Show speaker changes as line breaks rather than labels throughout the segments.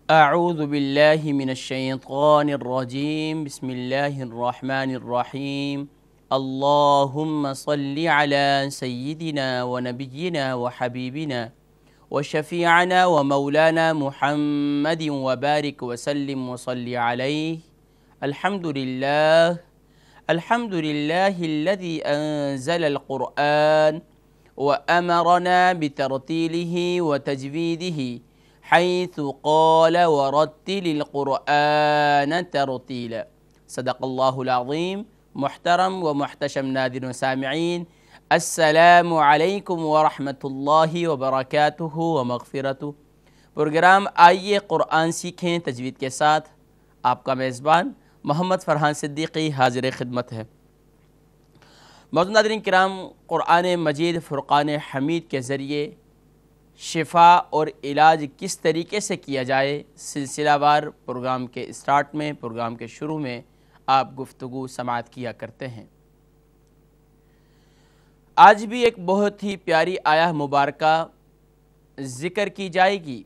اعوذ باللہ من الشیطان الرجیم بسم اللہ الرحمن الرحیم اللہم صلی علی سیدنا و نبینا و حبیبنا و شفیعنا و مولانا محمد و بارک وسلم و صلی علیہ الحمد للہ الذی انزل القرآن و امرنا بترتیلہ و تجویدہ حيث قال ورتل القرآن ترتيلا صدق الله العظيم. محترم و محتشم ناظرین و سامعین، السلام علیکم ورحمۃ اللہ وبرکاتہ و مغفرتہ. پروگرام آئیے قرآن سیکھیں تجوید کے ساتھ، آپ کا میزبان محمد فرحان صدیقی حاضر خدمت ہے. معزز ناظرین کرام، قرآن مجید فرقان حمید کے ذریعے شفا اور علاج کس طریقے سے کیا جائے، سلسلہ وار پروگرام کے پروگرام کے شروع میں آپ گفتگو سماعت کیا کرتے ہیں. آج بھی ایک بہت ہی پیاری آیہ مبارکہ ذکر کی جائے گی،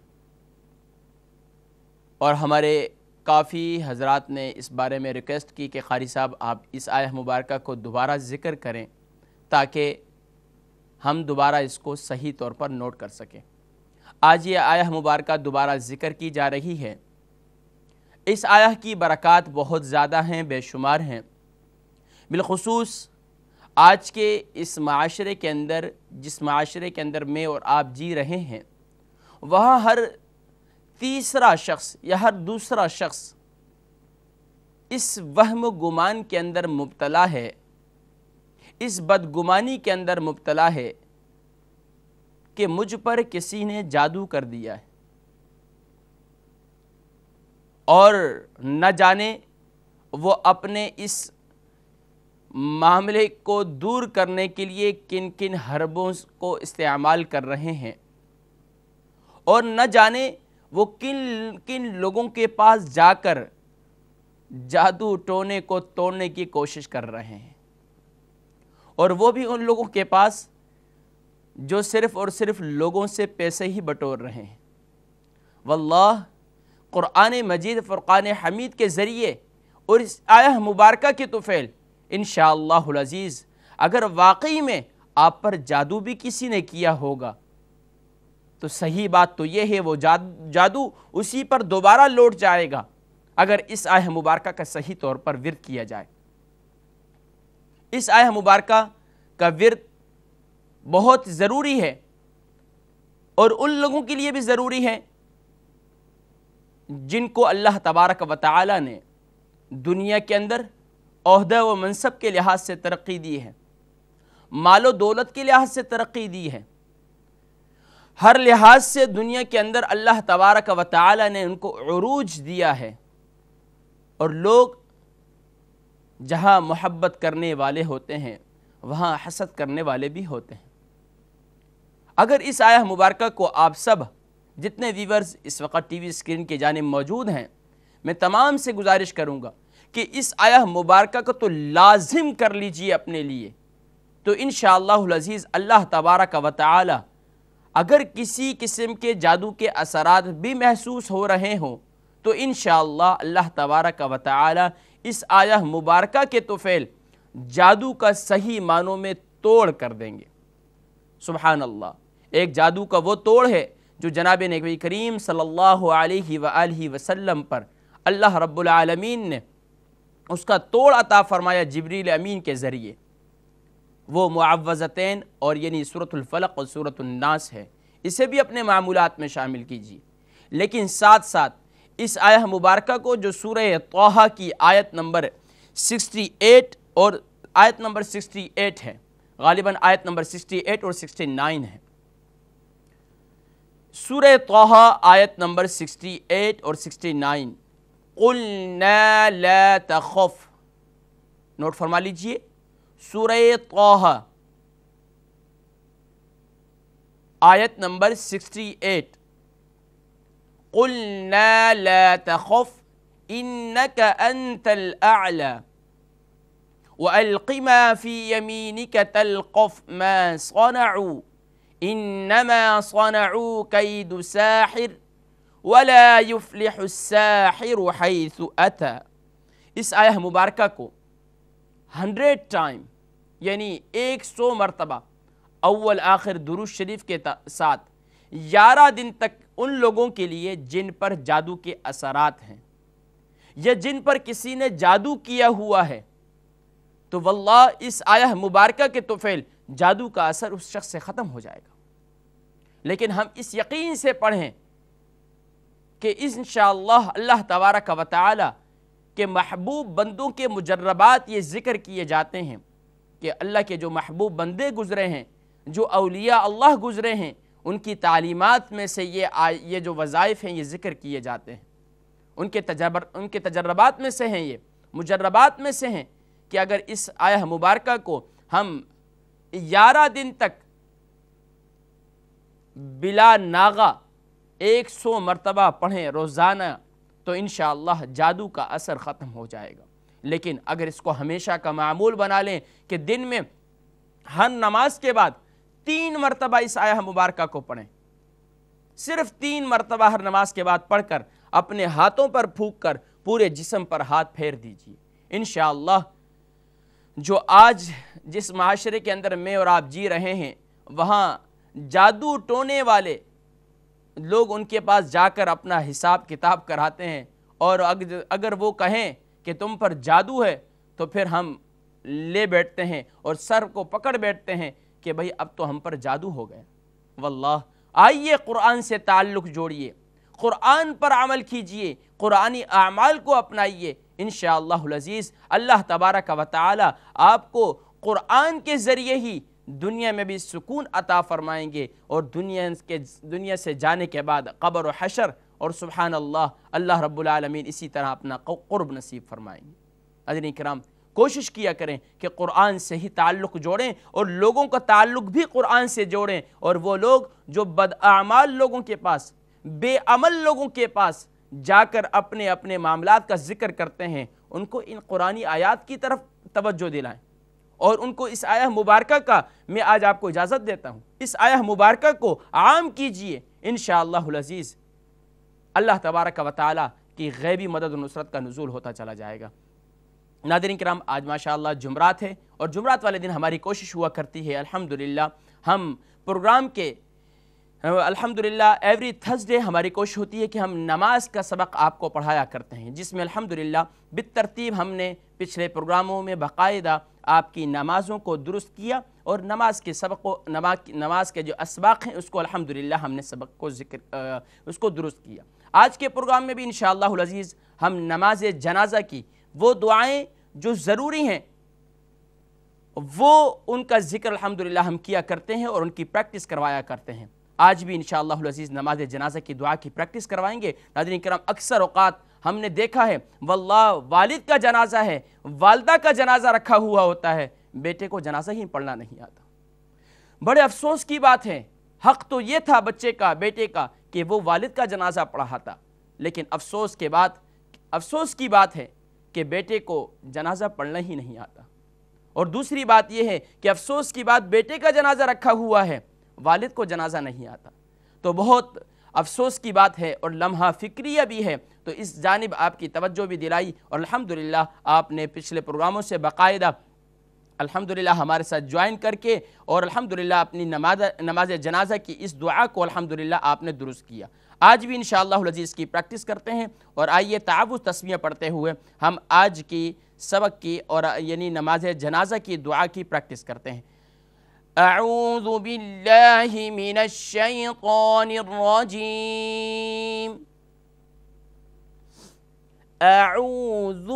اور ہمارے کافی حضرات نے اس بارے میں ریکویسٹ کی کہ قاری صاحب آپ اس آیہ مبارکہ کو دوبارہ ذکر کریں تاکہ ہم دوبارہ اس کو صحیح طور پر نوٹ کر سکیں. آج یہ آیہ مبارکہ دوبارہ ذکر کی جا رہی ہے. اس آیہ کی برکات بہت زیادہ ہیں، بے شمار ہیں. بالخصوص آج کے اس معاشرے کے اندر، جس معاشرے کے اندر میں اور آپ جی رہے ہیں، وہاں ہر تیسرا شخص یا ہر دوسرا شخص اس وہم و گمان کے اندر مبتلا ہے، اس بدگمانی کے اندر مبتلا ہے کہ مجھ پر کسی نے جادو کر دیا ہے، اور نہ جانے وہ اپنے اس معاملے کو دور کرنے کے لیے کن کن حربوں کو استعمال کر رہے ہیں، اور نہ جانے وہ کن کن لوگوں کے پاس جا کر جادو ٹونے کو توڑنے کی کوشش کر رہے ہیں، اور وہ بھی ان لوگوں کے پاس جو صرف اور صرف لوگوں سے پیسے ہی بٹور رہے ہیں. واللہ قرآن مجید فرقان حمید کے ذریعے اور اس آیہ مبارکہ کے طفیل انشاءاللہ العزیز اگر واقعی میں آپ پر جادو بھی کسی نے کیا ہوگا تو صحیح بات تو یہ ہے وہ جادو اسی پر دوبارہ لوٹ جائے گا اگر اس آیہ مبارکہ کا صحیح طور پر ورد کیا جائے. اس آیہ مبارکہ کا ورد بہت ضروری ہے، اور ان لوگوں کے لیے بھی ضروری ہے جن کو اللہ تبارک و تعالی نے دنیا کے اندر عہدہ و منصب کے لحاظ سے ترقی دی ہے، مال و دولت کے لحاظ سے ترقی دی ہے، ہر لحاظ سے دنیا کے اندر اللہ تبارک و تعالی نے ان کو عروج دیا ہے. اور لوگ جہاں محبت کرنے والے ہوتے ہیں وہاں حسد کرنے والے بھی ہوتے ہیں. اگر اس آیہ مبارکہ کو آپ سب جتنے ویورز اس وقت ٹی وی اسکرین کے جانب موجود ہیں، میں تمام سے گزارش کروں گا کہ اس آیہ مبارکہ کو تو لازم کر لیجئے اپنے لیے، تو انشاءاللہ العزیز اللہ تبارک و تعالی اگر کسی قسم کے جادو کے اثرات بھی محسوس ہو رہے ہوں تو انشاءاللہ اللہ تبارک و تعالی اس آیہ مبارکہ کے طفیل جادو کا صحیح معنوں میں توڑ کر دیں گے. سبحان اللہ. ایک جادو کا وہ توڑ ہے جو جناب نبی کریم صلی اللہ علیہ وآلہ وسلم پر اللہ رب العالمین نے اس کا توڑ عطا فرمایا جبریل امین کے ذریعے. وہ معوذتین اور یعنی سورۃ الفلق اور سورۃ الناس ہے، اسے بھی اپنے معمولات میں شامل کیجیے. لیکن ساتھ ساتھ اس آیہ مبارکہ کو جو سورہ طٰہٰ کی آیت نمبر 68 اور آیت نمبر 68 ہے، غالباً آیت نمبر 68 اور 69 ہے. سورہ طٰہٰ آیت نمبر 68 اور 69، قُلْنَا لَا تَخَفْ، نوٹ فرما لیجئے. سورہ طٰہٰ آیت نمبر 68، قُلْنَا لَا تَخَفْ إِنَّكَ أَنْتَ الْأَعْلَى وَأَلْقِ مَا فِي يَمِينِكَ تَلْقَفْ مَا صَنَعُوا إِنَّمَا صَنَعُوا كَيْدُ سَاحِرٍ ولا يفلح الساحر حيث أتى۔ اس آیہ مبارکہ کو 100 ٹائم یعنی 100 مرتبہ اول آخر درود شریف کے ساتھ 11 دن تک ان لوگوں کے لیے جن پر جادو کے اثرات ہیں یا جن پر کسی نے جادو کیا ہوا ہے، تو واللہ اس آیہ مبارکہ کے طفیل جادو کا اثر اس شخص سے ختم ہو جائے گا۔ لیکن ہم اس یقین سے پڑھیں کہ انشاءاللہ اللہ تبارک و تعالی کے محبوب بندوں کے مجربات یہ ذکر کیے جاتے ہیں کہ اللہ کے جو محبوب بندے گزرے ہیں، جو اولیاء اللہ گزرے ہیں، ان کی تعلیمات میں سے یہ جو وظائف ہیں یہ ذکر کیے جاتے ہیں، ان کے تجربات میں سے ہیں، یہ مجربات میں سے ہیں کہ اگر اس آیہ مبارکہ کو ہم 11 دن تک بلا ناغہ 100 مرتبہ پڑھیں روزانہ تو انشاءاللہ جادو کا اثر ختم ہو جائے گا۔ لیکن اگر اس کو ہمیشہ کا معمول بنا لیں کہ دن میں ہر نماز کے بعد 3 مرتبہ اس آیہ مبارکہ کو پڑھیں، صرف 3 مرتبہ ہر نماز کے بعد پڑھ کر اپنے ہاتھوں پر پھونک کر پورے جسم پر ہاتھ پھیر دیجیے، انشاءاللہ جو آج جس معاشرے کے اندر میں اور آپ جی رہے ہیں وہاں جادو ٹونے والے لوگ ان کے پاس جا کر اپنا حساب کتاب کراتے ہیں، اور اگر وہ کہیں کہ تم پر جادو ہے تو پھر ہم لے بیٹھتے ہیں اور سر کو پکڑ بیٹھتے ہیں کہ بھئی اب تو ہم پر جادو ہو گیا۔ واللہ آئیے قرآن سے تعلق جوڑیے، قرآن پر عمل کیجئے، قرآنی اعمال کو اپنائیے، انشاءاللہ العزیز اللہ تبارک و تعالی آپ کو قرآن کے ذریعے ہی دنیا میں بھی سکون عطا فرمائیں گے، اور دنیا سے جانے کے بعد قبر و حشر اور سبحان اللہ اللہ رب العالمین اسی طرح اپنا قرب نصیب فرمائیں گے۔ حضرین کرام، کوشش کیا کریں کہ قرآن سے ہی تعلق جوڑیں اور لوگوں کا تعلق بھی قرآن سے جوڑیں، اور وہ لوگ جو بداعمال لوگوں کے پاس، بے عمل لوگوں کے پاس جا کر اپنے اپنے معاملات کا ذکر کرتے ہیں، ان کو ان قرآنی آیات کی طرف توجہ دلائیں، اور ان کو اس آیہ مبارکہ کا میں آج آپ کو اجازت دیتا ہوں، اس آیہ مبارکہ کو عام کیجئے، انشاءاللہ العزیز اللہ تبارک و تعالی کی غیبی مدد و نصرت کا نزول ہوتا چلا جائے گا۔ ناظرین کرام، آج ماشاءاللہ جمعرات ہے، اور جمعرات والے دن ہماری کوشش ہوا کرتی ہے الحمدللہ ہم پروگرام کے الحمدللہ ایوری تھرسڈے ہماری کوشش ہوتی ہے کہ ہم نماز کا سبق آپ کو پڑھایا کرتے ہیں، جس میں الحمدللہ بالترتیب ہم نے پچھلے پروگراموں میں باقاعدہ آپ کی نمازوں کو درست کیا، اور نماز کے سبق کو نماز کے جو اسباق ہیں اس کو الحمدللہ ہم نے سبق کو اس کو درست کیا۔ آج کے پروگرام میں بھی انشاءاللہ العزیز ہم نماز جنازہ کی وہ دعائیں جو ضروری ہیں وہ ان کا ذکر الحمدللہ ہم کیا کرتے ہیں اور ان کی پریکٹس کروایا کرتے ہیں۔ آج بھی انشاءاللہ العزیز نماز جنازہ کی دعا کی پریکٹس کروائیں گے۔ ناظرین کرام، اکثر اوقات ہم نے دیکھا ہے واللہ والد کا جنازہ ہے، والدہ کا جنازہ رکھا ہوا ہوتا ہے، بیٹے کو جنازہ ہی پڑھنا نہیں آتا۔ بڑے افسوس کی بات ہے، حق تو یہ تھا بچے کا، بیٹے کا، کہ وہ والد کا جنازہ پڑھاتا، لیکن افسوس کی بات ہے کہ بیٹے کو جنازہ پڑھنا ہی نہیں آتا۔ اور دوسری بات یہ ہے کہ افسوس کی بات، بیٹے کا جنازہ رکھا ہوا ہے، والد کو جنازہ نہیں آتا، تو بہت افسوس کی بات ہے اور لمحہ فکریہ بھی ہے۔ تو اس جانب آپ کی توجہ بھی دلائی، اور الحمدللہ آپ نے پچھلے پروگراموں سے باقاعدہ الحمدللہ ہمارے ساتھ جوائن کر کے اور الحمدللہ اپنی نماز جنازہ کی اس دعا کو الحمدللہ آپ نے درست کیا۔ آج بھی انشاءاللہ العزیز کی پریکٹس کرتے ہیں، اور آئیے تعوذ تسمیہ پڑھتے ہوئے ہم آج کی سبق کی اور یعنی نماز جنازہ کی دعا کی پریکٹس کرتے ہیں۔ اعوذ باللہ من الشیطان الرجیم، اعوذ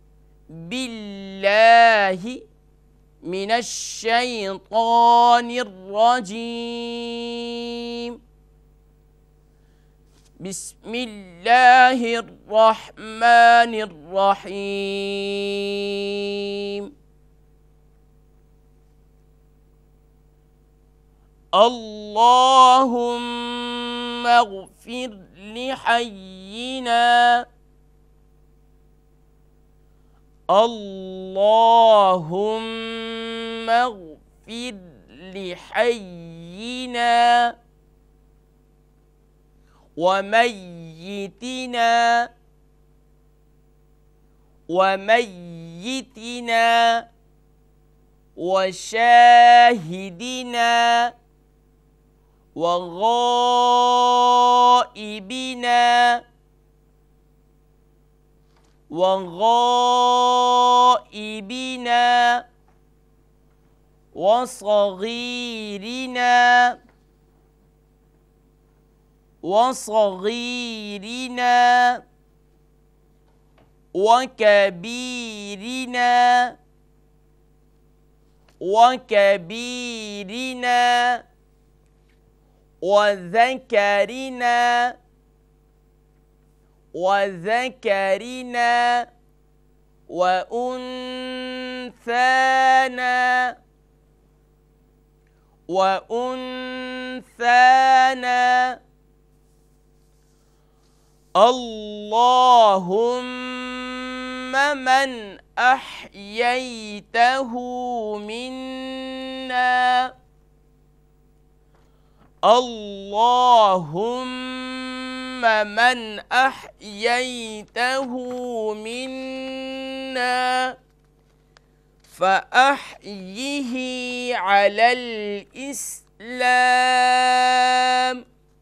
باللہ من الشیطان الرجیم، بسم اللہ الرحمن الرحیم، اللہم اغفر لحینا، اللہم اغفر لحینا ومیتنا ميتنا وميتنا وشاهدنا وغائبنا وغائبنا وصغيرنا وصغيرنا وكبيرنا وكبيرنا وذكرنا وذكرنا وأنثانا وأنثانا اللهم من أحييته منا اللهم من أحييته منا فأحيه على الإسلام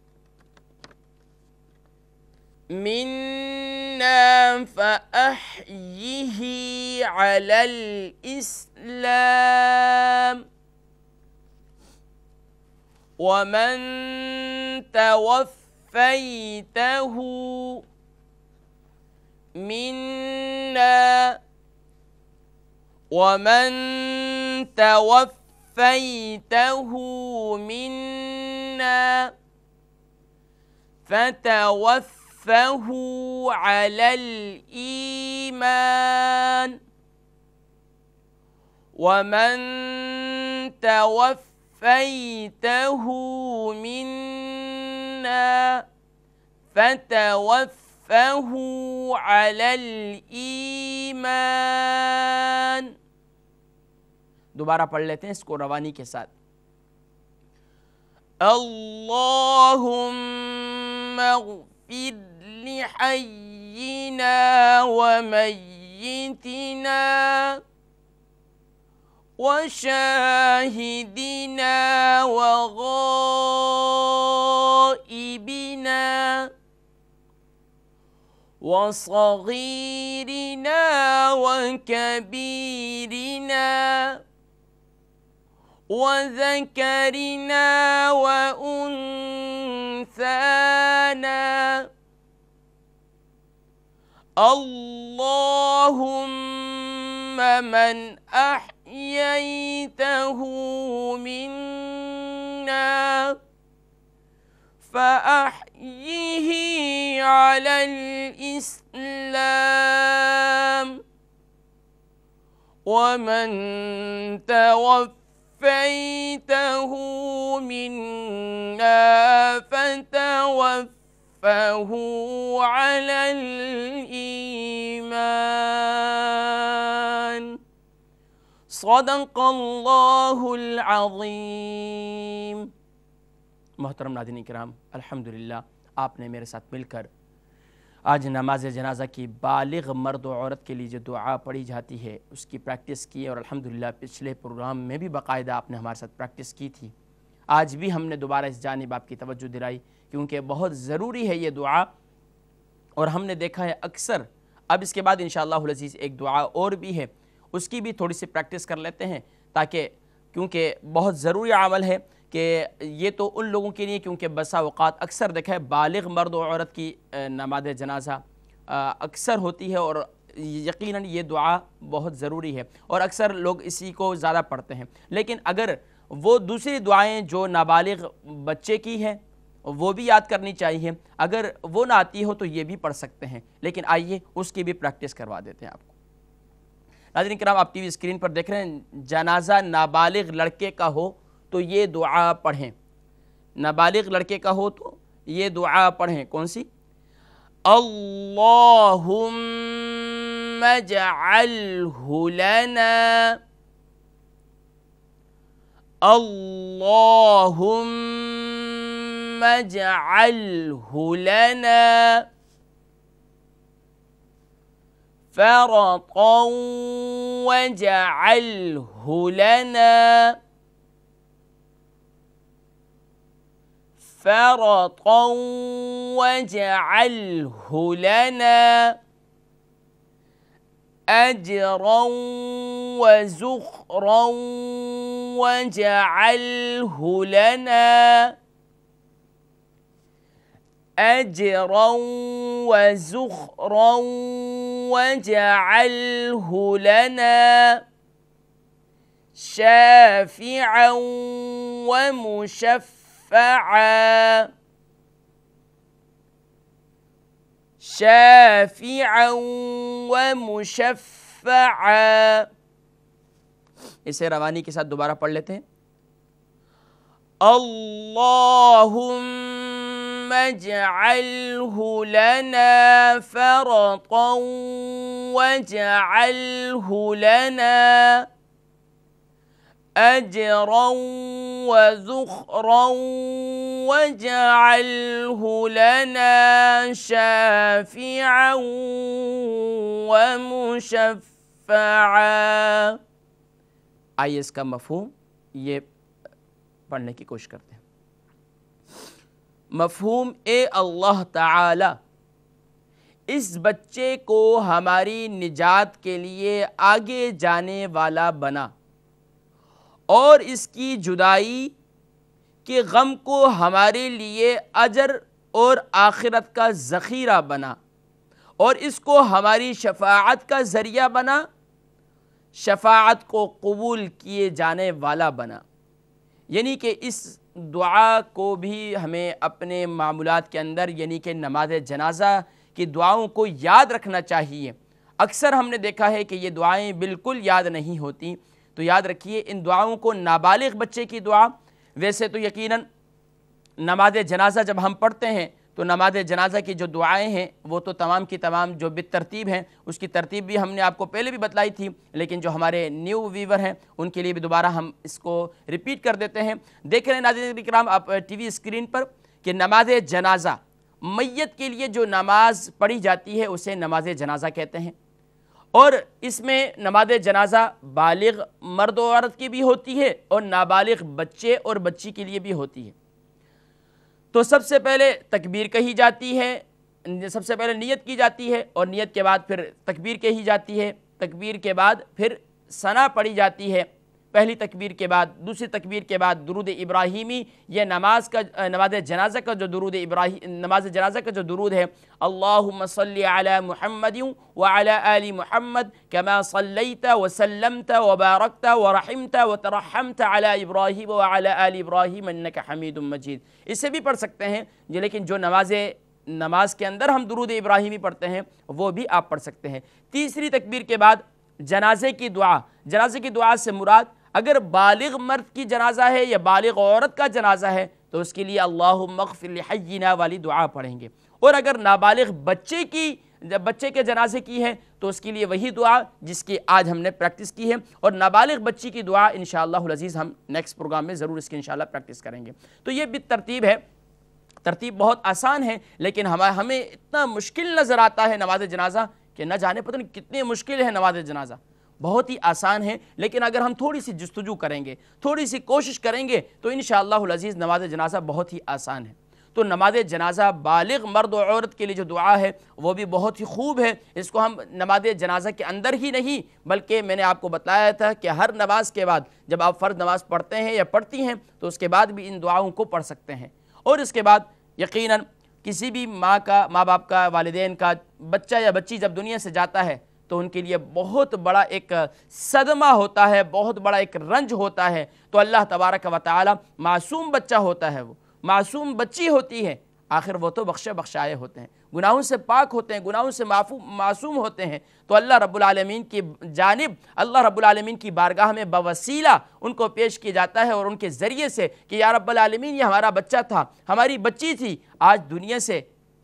منا فأحيه على الإسلام ومن توفيته منا ومن توفيته منا فتوفه على الإيمان ومن توفيته منا فتوفه على الईमान। दोबारा पढ़ लेते हैं इसको रवानी के साथ। अल्लाहुम्मा ग़फ़िर लिहय्यिना व मय्यितिना व शाहिदिना व ग़ाइबिना वصغيرنا وكبيرنا وذكرنا وأنثانا اللهم من أحييته منا فأحيه على الإسلام ومن توفيته منا فتوفه على الإيمان صدق الله العظيम। मोहतरम नाज़रीन किराम, अल्हम्दुलिल्लाह आपने मेरे साथ मिलकर आज नमाज जनाजा की बालिग मर्द और औरत के लिए जो दुआ पढ़ी जाती है उसकी प्रैक्टिस की और अल्हम्दुलिल्लाह पिछले प्रोग्राम में भी बाकायदा आपने हमारे साथ प्रैक्टिस की थी। आज भी हमने दोबारा इस जानिब आपकी तवज्जो दिलाई क्योंकि बहुत ज़रूरी है ये दुआ और हमने देखा है अक्सर। अब इसके बाद इंशाअल्लाहुल अज़ीज़ एक दुआ और भी है, उसकी भी थोड़ी सी प्रैक्टिस कर लेते हैं ताकि, क्योंकि बहुत ज़रूरी अमल है कि ये तो उन लोगों के लिए, क्योंकि बसा औक़ात अक्सर देखा है बालिग मर्द और औरत की नमाज जनाजा अक्सर होती है और यकीनन ये दुआ बहुत ज़रूरी है और अक्सर लोग इसी को ज़्यादा पढ़ते हैं। लेकिन अगर वो दूसरी दुआएं जो नाबालिग बच्चे की हैं वो भी याद करनी चाहिए, अगर वो ना आती हो तो ये भी पढ़ सकते हैं। लेकिन आइए उसकी भी प्रैक्टिस करवा देते हैं आपको। नाज़रीन किराम, आप टीवी स्क्रीन पर देख रहे हैं, जनाजा नाबालिग लड़के का हो तो ये दुआ पढ़ें। नाबालिग लड़के का हो तो ये दुआ पढ़ें। कौन सी? अल्लाहुम्मा जअल्हु लना, अल्लाहुम्मा اجعله لنا فرطا واجعله لنا فرطا واجعله لنا أجرا وزخرا واجعله لنا أجرا وزخرا واجعله لنا شافعا ومشفعا شافعا ومشفعا. اسے روانی کے ساتھ دوبارہ پڑھ لیتے ہیں. اللہم اجعلہ لنا فرطا واجعلہ لنا اجرا وذخرا واجعلہ لنا شافعا ومشفعا. آئیے اس کا مفہوم یہ پڑھنے کی کوشش کرتے ہیں. مفہوم: اے اللہ تعالی اس بچے کو ہماری نجات کے لیے آگے جانے والا بنا اور اس کی جدائی کے غم کو ہمارے لیے اجر اور آخرت کا ذخیرہ بنا اور اس کو ہماری شفاعت کا ذریعہ بنا، شفاعت کو قبول کیے جانے والا بنا. یعنی کہ اس دعا کو بھی ہمیں اپنے معمولات کے اندر یعنی کہ نماز جنازہ کی دعاؤں کو یاد رکھنا چاہیے. اکثر ہم نے دیکھا ہے کہ یہ دعائیں بالکل یاد نہیں ہوتی، تو یاد رکھیے ان دعاؤں کو. نابالغ بچے کی دعا ویسے تو یقیناً نماز جنازہ جب ہم پڑھتے ہیں تو نماز جنازہ کی جو دعائیں ہیں وہ تو تمام کی تمام جو بالترتیب ہیں، اس کی ترتیب بھی ہم نے آپ کو پہلے بھی بتلائی تھی، لیکن جو ہمارے نیو ویور ہیں ان کے لیے بھی دوبارہ ہم اس کو ریپیٹ کر دیتے ہیں. دیکھ رہے ہیں ناظرین کرام آپ ٹی وی اسکرین پر کہ نماز جنازہ، میت کے لیے جو نماز پڑھی جاتی ہے اسے نماز جنازہ کہتے ہیں. اور اس میں نماز جنازہ بالغ مرد و عورت کی بھی ہوتی ہے اور نابالغ بچے اور بچی کے لیے بھی ہوتی ہے. تو سب سے پہلے تکبیر کہی جاتی ہے، سب سے پہلے نیت کی جاتی ہے اور نیت کے بعد پھر تکبیر کہی جاتی ہے. تکبیر کے بعد پھر ثنا پڑھی جاتی ہے. پہلی تکبیر کے بعد دوسری تکبیر کے بعد درود ابراہیمی، یہ نماز جنازہ کا جو درود نماز جنازہ کا جو درود ہے، اللہم صلی علی محمد وعلی آل محمد کما صلیت وسلمت وبارکت ورحمت وترحمت علی ابراہیم وعلی آل ابراہیم انک حمید مجید. اسے بھی پڑھ سکتے ہیں لیکن جو نماز کے اندر ہم درود ابراہیمی پڑھتے ہیں وہ بھی آپ پڑھ سکتے ہیں. تیسری تکبیر کے بعد جنازے کی دعا. جنازے کی دعا سے مراد اگر بالغ مرد کی جنازہ ہے یا بالغ عورت کا جنازہ ہے تو اس کے لیے اللہم اغفر لحینا والی دعا پڑھیں گے. اور اگر نابالغ بچے کے جنازے کی ہے تو اس کے لیے وہی دعا جس کی آج ہم نے پریکٹس کی ہے. اور نابالغ بچی کی دعا انشاءاللہ العزیز ہم نیکسٹ پروگرام میں ضرور اس کی انشاءاللہ پریکٹس کریں گے. تو یہ بھی ترتیب ہے. ترتیب بہت آسان ہے لیکن ہمیں اتنا مشکل نظر آتا ہے نماز جنازہ کہ نہ جانے پتہ نہیں کتنی مشکل ہے نماز جنازہ. بہت ہی آسان ہے لیکن اگر ہم تھوڑی سی جستجو کریں گے، تھوڑی سی کوشش کریں گے تو انشاءاللہ العزیز نماز جنازہ بہت ہی آسان ہے. تو نماز جنازہ بالغ مرد و عورت کے لیے جو دعا ہے وہ بھی بہت ہی خوب ہے. اس کو ہم نماز جنازہ کے اندر ہی نہیں بلکہ میں نے آپ کو بتایا تھا کہ ہر نماز کے بعد جب آپ فرض نماز پڑھتے ہیں یا پڑھتی ہیں تو اس کے بعد بھی ان دعاؤں کو پڑھ سکتے ہیں. اور اس کے بعد یقیناً کسی بھی ماں باپ کا، والدین کا بچہ یا بچی جب دنیا سے جاتا ہے تو ان کے لیے بہت بڑا ایک صدمہ ہوتا ہے، بہت بڑا ایک رنج ہوتا ہے. تو اللہ تبارک و تعالی معصوم بچہ ہوتا ہے، وہ معصوم بچی ہوتی ہے، آخر وہ تو بخشائے ہوتے ہیں، گناہوں سے پاک ہوتے ہیں، گناہوں سے معصوم ہوتے ہیں. تو اللہ رب العالمین کی جانب، اللہ رب العالمین کی بارگاہ میں بوسیلہ ان کو پیش کیا جاتا ہے اور ان کے ذریعے سے کہ یا رب العالمین یہ ہمارا بچہ تھا، ہماری بچی تھی، آج دنیا سے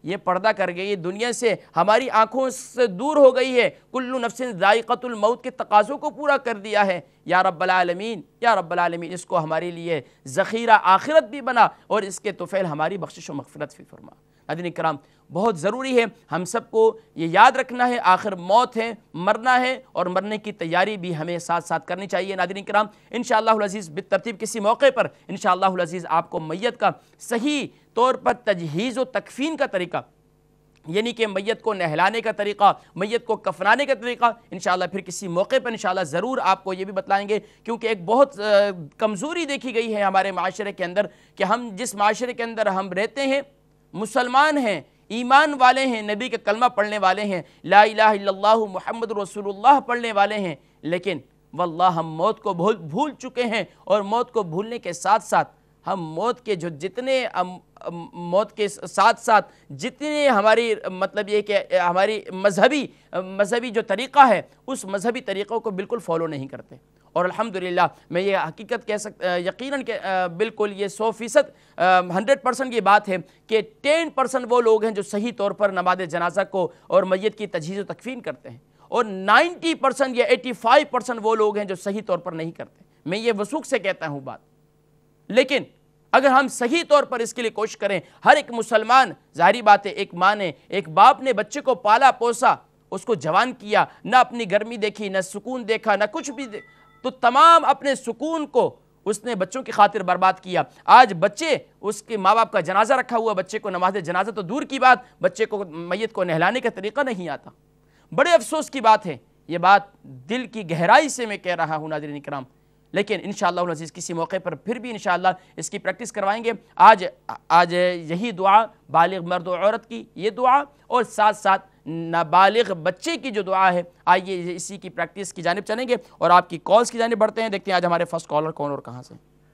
یہ پردہ کر گئی دنیا سے، ہماری آنکھوں سے دور ہو گئی ہے، کل نفس ذائقۃ الموت کے تقاضوں کو پورا کر دیا ہے۔ یا رب العالمین، یا رب العالمین، اس کو ہمارے لیے ذخیرہ آخرت بھی بنا اور اس کے طفیل ہماری بخشش و مغفرت بھی فرما۔ ناظرین کرام، بہت ضروری ہے ہم سب کو یہ یاد رکھنا ہے، آخر موت ہے، مرنا ہے، اور مرنے کی تیاری بھی ہمیں ساتھ ساتھ کرنی چاہیے۔ ناظرین کرام، انشاءاللہ العزیز بالترتیب کسی موقع پر انشاءاللہ العزیز آپ کو میت کا صحیح طور پر تجہیز و تکفین کا طریقہ، یعنی کہ میت کو نہلانے کا طریقہ، میت کو کفنانے کا طریقہ، انشاءاللہ پھر کسی موقع پر انشاءاللہ ضرور آپ کو یہ بھی بتلائیں گے، کیونکہ ایک بہت کمزوری دیکھی گئی ہے ہمارے معاشرے کے اندر کہ ہم جس معاشرے کے اندر ہم رہتے ہیں، مسلمان ہیں، ایمان والے ہیں، نبی کے کلمہ پڑھنے والے ہیں، لا الہ الا اللہ محمد رسول اللہ پڑھنے والے ہیں، لیکن واللہ ہم موت کو بھول چکے ہیں، اور موت کو بھولنے کے ساتھ ساتھ ہم موت کے موت کے ساتھ ساتھ جتنے ہماری مطلب یہ کہ ہماری مذہبی جو طریقہ ہے، اس مذہبی طریقوں کو بالکل فالو نہیں کرتے۔ اور الحمدللہ میں یہ حقیقت کہہ سکتا یقیناً کہ بالکل یہ 100% 100% یہ بات ہے کہ 10% وہ لوگ ہیں جو صحیح طور پر نماز جنازہ کو اور میت کی تجہیز و تکفین کرتے ہیں، اور 90% یا 85% وہ لوگ ہیں جو صحیح طور پر نہیں کرتے۔ میں یہ وثوق سے کہتا ہوں بات، لیکن اگر ہم صحیح طور پر اس کے لیے کوشش کریں، ہر ایک مسلمان، ظاہری بات ہے ایک ماں نے، ایک باپ نے بچے کو پالا پوسا، اس کو جوان کیا، نہ اپنی گرمی دیکھی، نہ سکون دیکھا، نہ کچھ بھی تو تمام اپنے سکون کو اس نے بچوں کی خاطر برباد کیا۔ آج بچے، اس کے ماں باپ کا جنازہ رکھا ہوا، بچے کو نماز جنازہ تو دور کی بات، بچے کو میت کو نہلانے کا طریقہ نہیں آتا۔ بڑے افسوس کی بات ہے، یہ بات دل کی گہرائی سے میں کہہ رہا ہوں ناظرین کرام، لیکن انشاءاللہ العزیز کسی موقع پر پھر بھی انشاءاللہ اس کی پریکٹس کروائیں گے۔ آج یہی دعا بالغ مرد و عورت کی یہ دعا، اور ساتھ ساتھ نابالغ بچے کی جو دعا ہے، آئیے اسی کی پریکٹس کی جانب چلیں گے اور آپ کی کالز کی جانب بڑھتے ہیں۔ دیکھتے ہیں آج ہمارے فرسٹ کالر کون اور کہاں سے۔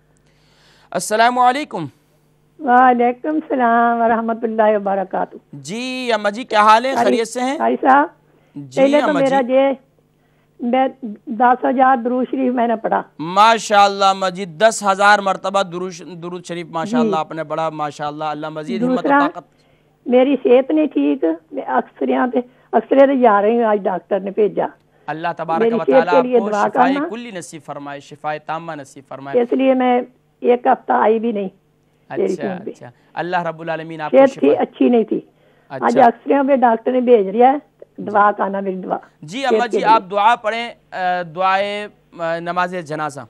السلام علیکم۔
وعلیکم السلام ورحمۃ اللہ وبرکاتہ۔
جی اما جی، کیا حال ہے؟ خیریت سے ہیں؟
قاری صاحب،
جی اما جی،
میں 10,000 درود شریف میں نے پڑھا۔
ماشاءاللہ مجید 10,000 مرتبہ درود شریف ماشاءاللہ آپ نے پڑھا، ماشاءاللہ، اللہ مزید ہمت و طاقت۔
میری صحت نہیں ٹھیک، میں اکثر جا رہی ہوں، آج ڈاکٹر نے بھیجا۔
اللہ تبارک و تعالیٰ آپ کو شفائے کلی نصیب فرمائے، شفائے تامہ نصیب فرمائے،
اس لیے میں ایک ہفتہ آئی بھی نہیں۔
اچھا، اللہ رب العالمین آپ کو
صحت اچھی نہیں تھی، آج اکثر پہ ڈاکٹر نے بھیج رہا ہے، دعا کرنا میری دعا۔
جی اما جی، آپ دعا پڑھیں، دعائے نماز جنازہ۔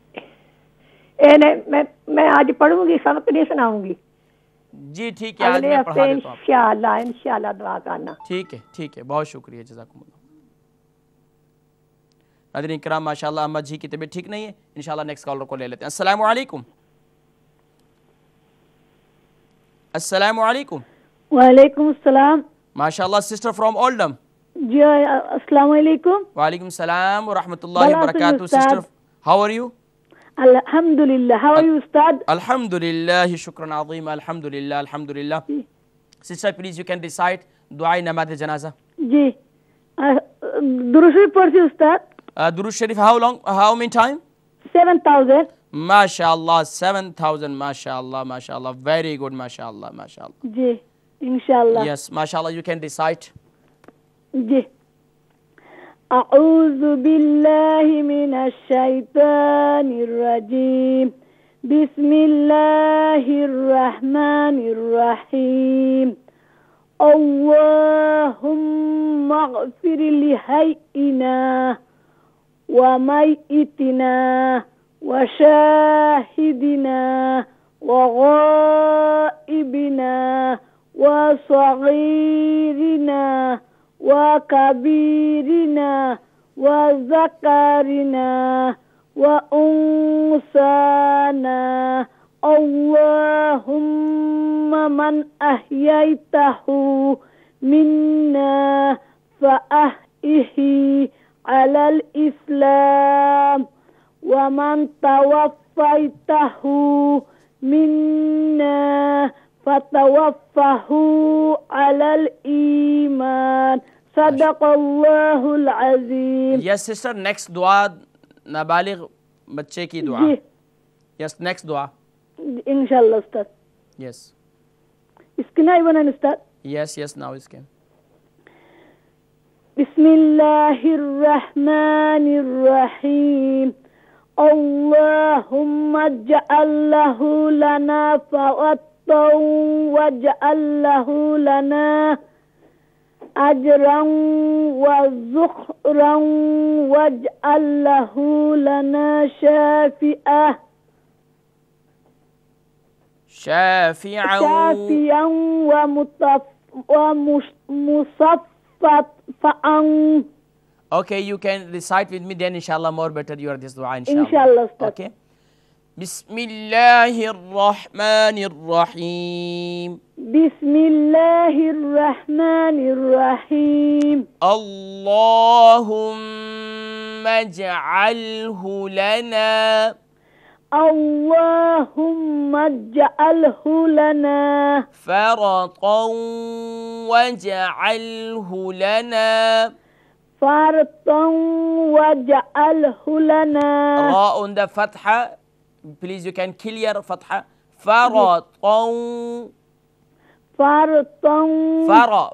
میں آج پڑھوں گی، سبق نہیں سناؤں گی۔
جی ٹھیک ہے، آج میں پڑھا دیتا ہوں،
انشاءاللہ دعا کرنا۔
ٹھیک ہے، بہت شکریہ، جزاکم اللہ۔ ناظرین کرام، ماشاءاللہ اما جی کی طبیعت ٹھیک نہیں ہے، انشاءاللہ نیکسٹ کالر کو لے لیتے ہیں۔ السلام علیکم۔ السلام علیکم۔
وعلیکم السلام۔
ماشاءاللہ سسٹر فرام اولڈم۔
جی السلام علیکم۔
وعلیکم السلام ورحمۃ اللہ وبرکاتہ۔ Sister how are you?
الحمدللہ، ہاؤ آر یو استاد؟
الحمدللہ، شکرا عظیم، الحمدللہ الحمدللہ۔ Sister please you can recite دعائے نماز جنازہ۔
جی، درود شریف پڑھتی استاد۔
درود شریف how many time؟
7,000۔
ماشاءاللہ 7,000، ماشاءاللہ ماشاءاللہ، ویری گڈ، ماشاءاللہ ماشاءاللہ۔
جی انشاءاللہ۔
یس ماشاءاللہ، یو کین ریسائٹ۔
جی، اعوذ باللہ من الشیطان الرجیم، بسم اللہ الرحمن الرحیم، اللہم اغفر لحیئنا ومیئتنا وشاہدنا وغائبنا وصغیرنا وكبيرنا وذكرنا وأنثانا، اللهم من أحييته منا فأحيه على الإسلام، ومن توفيته منا فتوفه على الإيمان، صدق اللہ العظیم۔
یس سسٹر، نیکسٹ دعا نابالغ بچے کی دعا۔ یس نیکسٹ دعا
انشاءاللہ استاد۔
یس،
اس کی نہیں بنانا استاد۔
Yes, yes, now it's came.
بسم الله الرحمن الرحيم اللهم اجعل له لنا فرطا واجعل له لنا أجرا وزخرا واجعل له لنا
شافعا
ومصففا.
Okay, you can recite with me, then inshallah more better you are this dua inshallah.
Inshallah.
Okay. Bismillahir Rahmanir Rahim.
Bismillahir Rahmanir Rahim.
Allahumma ij'alhu lana.
Allahumma ij'alhu lana
faratan waj'alhu lana.
faratan waj'alhu lana.
Ra on the fatha. Please, you can clear fatha. Faratan.
Faratan.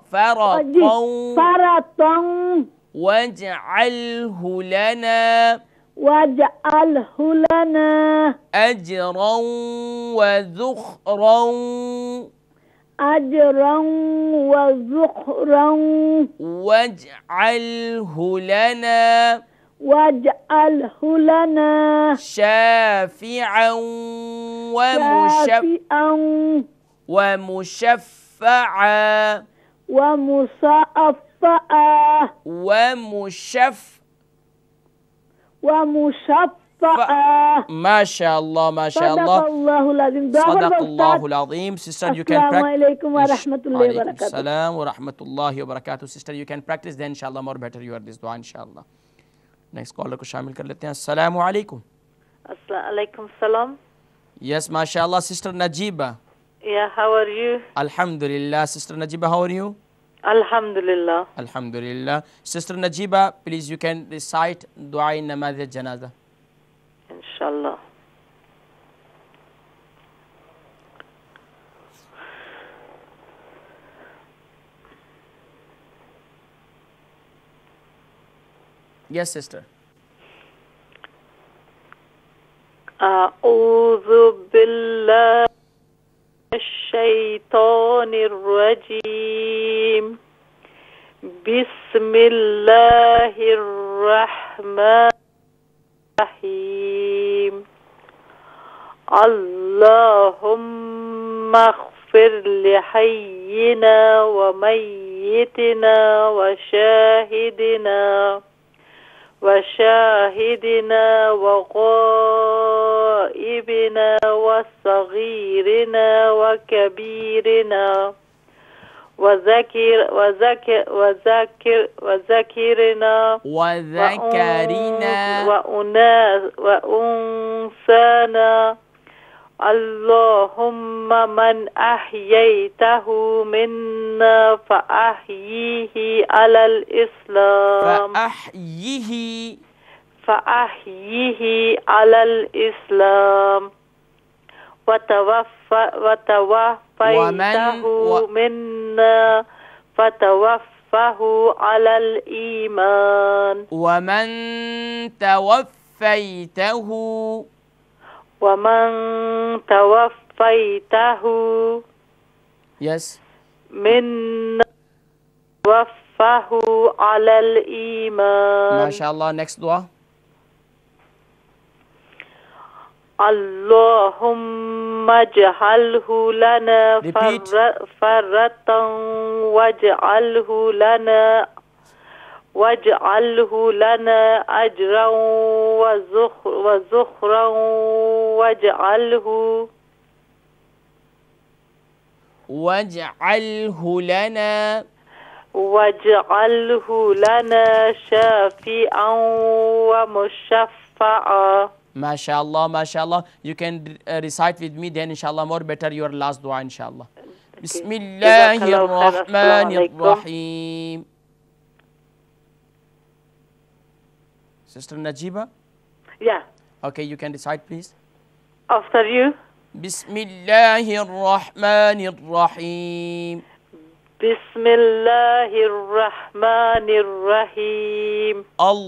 Faratan.
waj'alhu lana.
واجعله لنا
أجرا وذخرا.
أجرا وذخرا.
واجعله لنا.
واجعله لنا
شافعا ومشفعا
ومصفعا ومشفعا.
ما شاء الله ما شاء الله.
صدق الله العظيم.
صدق الله العظيم. Sister, you can practice.
Assalamu alaikum wa rahmatullahi wa barakatuh.
Assalam wa rahmatullahi wa barakatuh. Sister, you can practice, then inshallah more better you are this dua inshallah. Next caller को शामिल कर लेते हैं. Assalamu alaikum.
Alaikum salam.
Yes, mashallah. Sister Najiba.
Yeah, how are you?
Alhamdulillah. Sister Najiba, how are you?
Alhamdulillah.
Alhamdulillah. Sister Najiba, please you can recite dua in namaz al-janaza.
Inshallah.
Yes, sister.
أعوذ بالله الشيطان الرجيم بسم الله الرحمن الرحيم اللهم اغفر لحينا وميتنا وشاهدنا وغائبنا وصغيرنا وكبيرنا وذكرنا وأنثانا اللهم من أحييته منا فأحييه على الإسلام فأحييه على الإسلام وتوفيته منا فتوفه على الإيمان
ومن توفيته yes
منا توفه على الإيمان.
MashaAllah. Next dua.
اللهم اجعله لنا فرة واجعله لنا أجرا وزخرا واجعله لنا شافعا ومشفعا.
MashaAllah, MashaAllah. You can recite with me, then inshallah more better your last dua inshallah. Bismillahir Rahmanir Rahim. Sister Najiba?
Yeah.
Okay, you can recite please.
After you.
Bismillahir Rahmanir Rahim.
بسم الله الرحمن الرحيم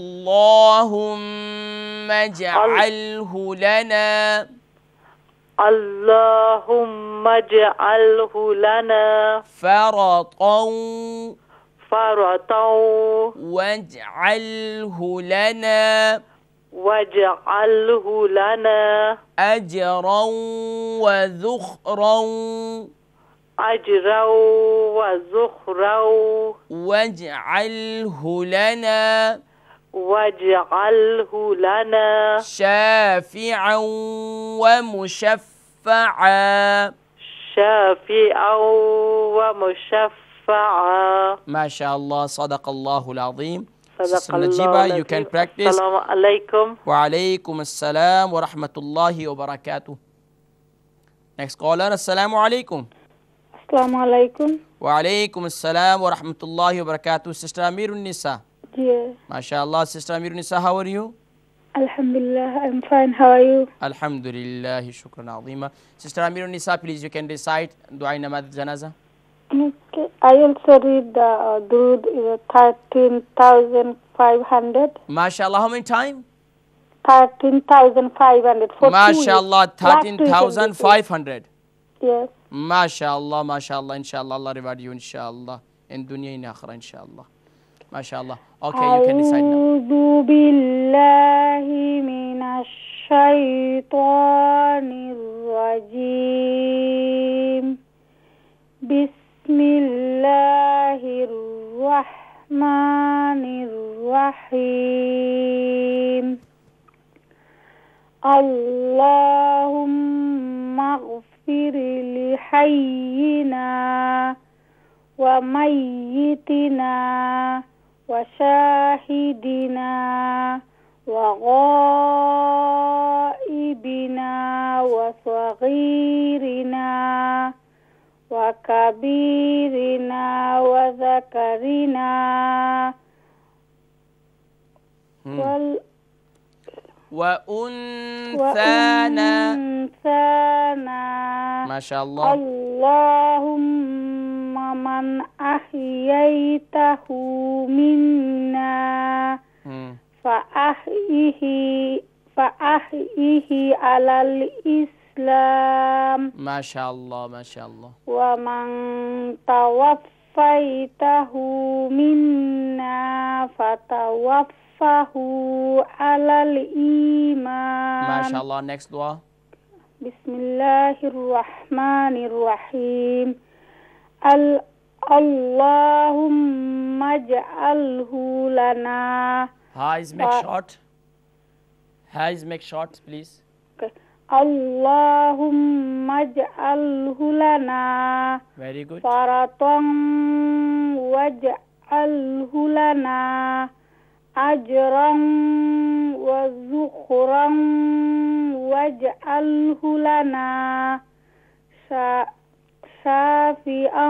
اللهم اجعله لنا
اللهم اجعله لنا
فرطا
فرطا
واجعله لنا
واجعله لنا
أجرا وذخرا
أجرا وزخرا
واجعله لنا
واجعله لنا
شافعا ومشفعا.
شافعا ومشفعا.
ما شاء الله صدق الله العظيم.
صدق
Sister
الله
Najiba, you
العظيم.
can practice.
السلام عليكم.
وعليكم السلام ورحمة الله وبركاته. Next caller. السلام عليكم.
अस्सलाम वालेकुम।
وعليكم السلام ورحمة الله وبركاته. Sister Amir Nisa.
Ji
MashaAllah. Sister Amir Nisa, how are you?
अल्हम्दुलिल्लाह, I'm fine. How are you?
Alhamdulillah. Shukran azima. Sister Amir Nisa, please you can recite Dua Namaz Janaza.
Okay. I also read the Durood 13,500.
MashaAllah. How many times?
13,500 for 2 years.
MashaAllah.
Last week and this week.
13,500.
Yes.
MashaAllah. MashaAllah. Inshallah. Allah reward you. Inshallah. In dunya in akhirah. Inshallah. MashaAllah. Okay, you can decide now.
أعوذ بالله من الشيطان الرجيم. بسم الله الرحمن الرحيم. اللهم اغفر لحينا وميتنا وشاهدنا وغائبنا وصغيرنا وكبيرنا وذكرنا
وأنثانا. MashaAllah.
اللهم من أحييته منا فأحيه على الإسلام.
MashaAllah. MashaAllah.
ومن توفيته منا فتوفه على الإيمان.
MashaAllah. Next dua.
بسم الله الرحمن الرحيم. اللهم اجعله لنا.
Highs make short. Highs make short, please.
Okay. اللهم اجعله لنا.
Very good.
فرطا واجعله لنا أجرا وزخرا واجعله لنا شافعا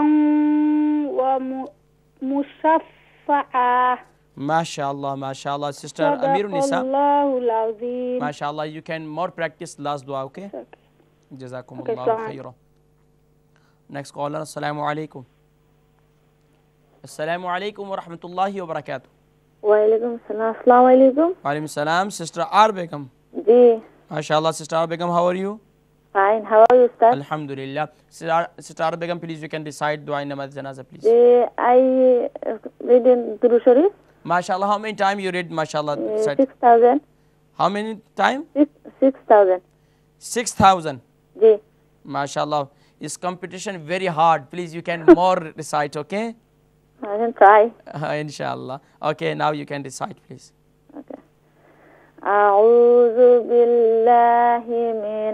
ومشفعا.
MashaAllah. MashaAllah. Sister Amir Nisa. MashaAllah. You can more practice last dua, okay? Jazakumullahu khaira. Next caller. Assalamu alaikum. Assalamu alaikum wa rahmatullahi wa barakatuh.
वालेकुम सलाम। अस्सलाम वालेकुम।
Walaikum salam. Sister R Begum.
Ji.
MashaAllah. Sister R Begum, how are you?
Fine. How are you, Ustaz?
Alhamdulillah. Sister R Begum, please you can recite Dua Namaz Janaza, please.
I read in Durood Sharif.
MashaAllah. How many times you read MashaAllah?
6,000.
How many times?
6,000.
6,000.
Ji.
MashaAllah. Is competition very hard? Please you can more recite, okay?
I can try.
Inshallah. Okay, now you can recite, please.
Okay. أعوذ بالله من